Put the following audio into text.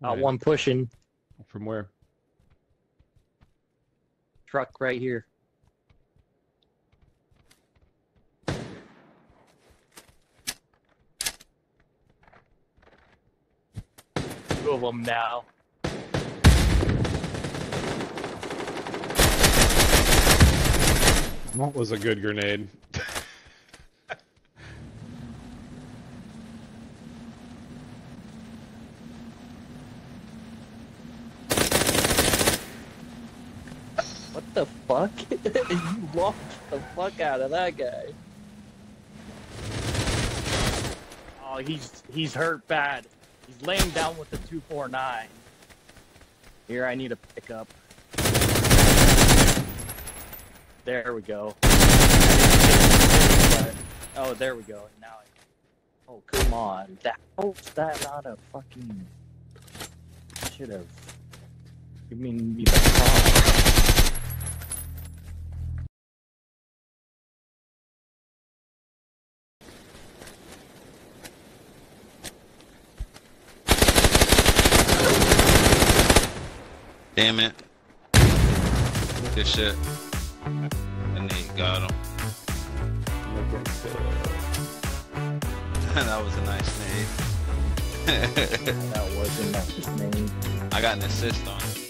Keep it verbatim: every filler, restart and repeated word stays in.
Uh, Right. One pushing. From where? Truck right here. Two of them now. That was a good grenade. What the fuck? You launched the fuck out of that guy. Oh, he's he's hurt bad. He's laying down with the two four nine. Here, I need a pickup. There we go. Oh, there we go. Now, I... oh come on. That oh, that not a fucking. Should have given me the call. Damn it. Good shit. And they got him. That was a nice nade. That was a nice name. I got an assist on it.